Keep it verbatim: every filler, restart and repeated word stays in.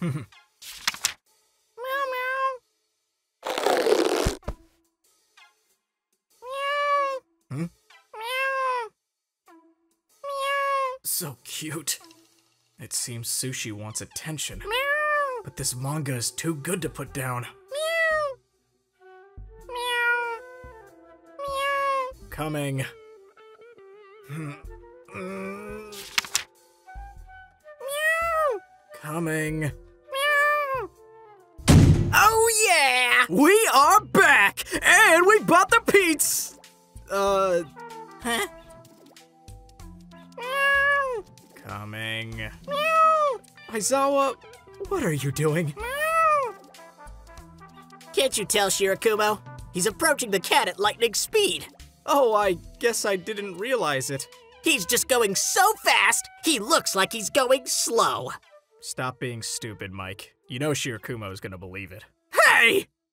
Meow meow. Meow. Hmm? Meow. Meow. So cute. It seems Sushi wants attention. Meow. But this manga is too good to put down. Meow. Meow. Meow. Coming. Meow. Coming. Meow. Oh yeah! We are back! And we bought the pizza! Uh... Huh? Meow. Coming. Meow. Aizawa, what are you doing? Meow. Can't you tell, Shirakumo? He's approaching the cat at lightning speed. Oh, I guess I didn't realize it. He's just going so fast, he looks like he's going slow. Stop being stupid, Mike. You know Shirakumo's gonna believe it. Hey!